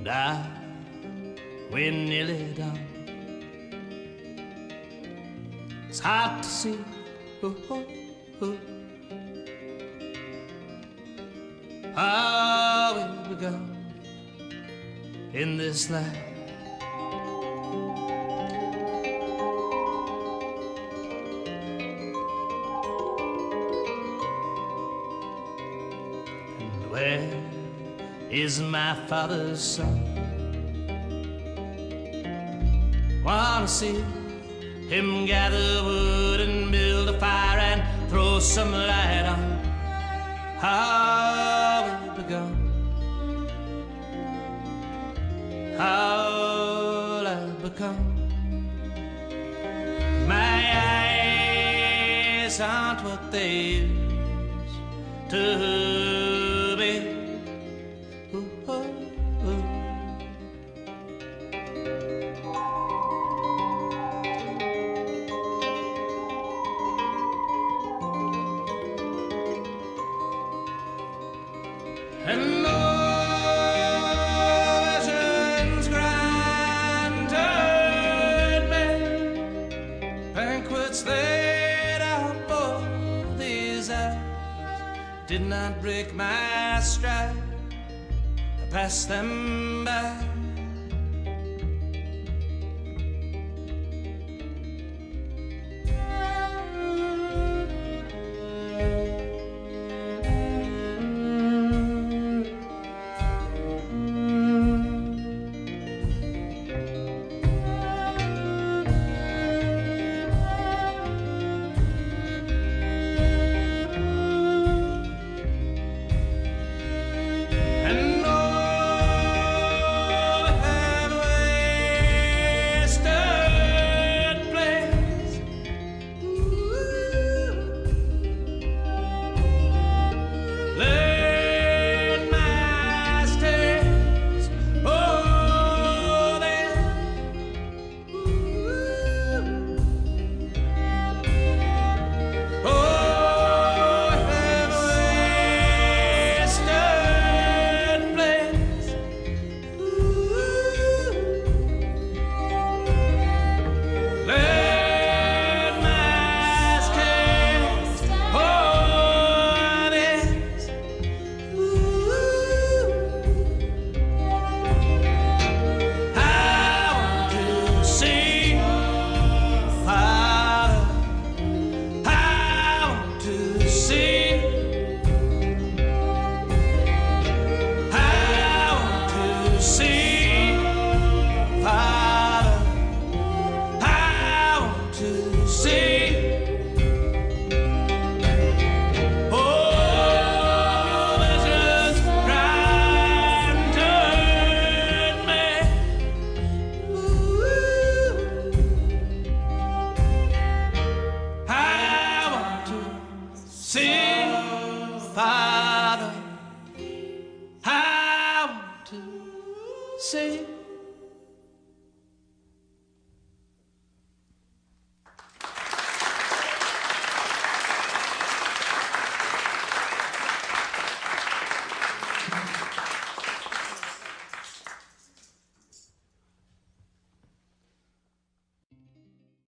and we're nearly done. It's hard to see how we've begun in this life. And where is my father's son? Wanna see him gather wood and build a fire and throw some light on how we've begun, how I've become. My eyes aren't what they used to be. Ooh, ooh, ooh. And visions granted me, banquets laid out for these eyes, did not break my stride, I passed them by. Father, I want to sing.